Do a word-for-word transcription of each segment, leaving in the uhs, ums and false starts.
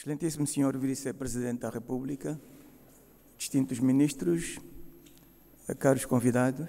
Excelentíssimo senhor Vice-Presidente da República, distintos ministros, caros convidados,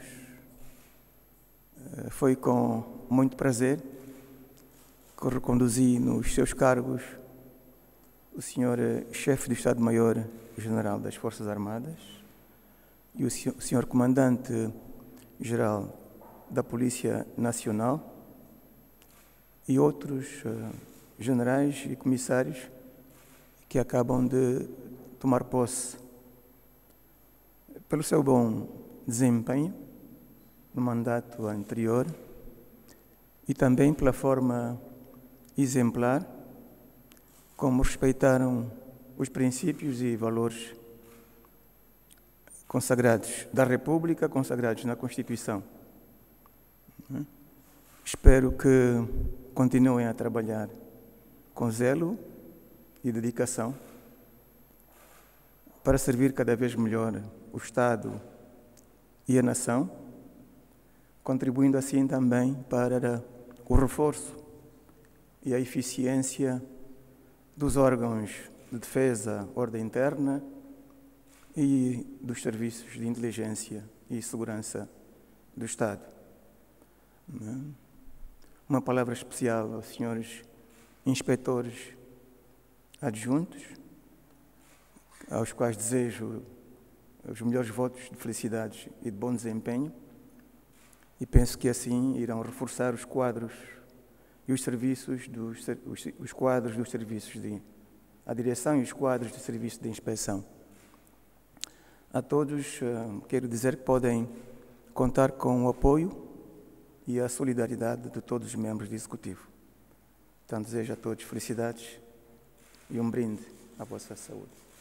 foi com muito prazer que reconduzi nos seus cargos o senhor Chefe do Estado-Maior-General das Forças Armadas e o senhor Comandante-Geral da Polícia Nacional e outros generais e comissários que acabam de tomar posse. Pelo seu bom desempenho no mandato anterior e também pela forma exemplar como respeitaram os princípios e valores consagrados da República, consagrados na Constituição. Espero que continuem a trabalhar com zelo e dedicação para servir cada vez melhor o Estado e a nação, contribuindo assim também para o reforço e a eficiência dos órgãos de defesa, ordem interna e dos serviços de inteligência e segurança do Estado. Uma palavra especial aos senhores inspetores adjuntos, aos quais desejo os melhores votos de felicidade e de bom desempenho, e penso que assim irão reforçar os quadros e os serviços dos os, os quadros dos serviços de a direção e os quadros do serviço de inspeção. A todos quero dizer que podem contar com o apoio e a solidariedade de todos os membros do Executivo. Então desejo a todos felicidades e um brinde à vossa saúde.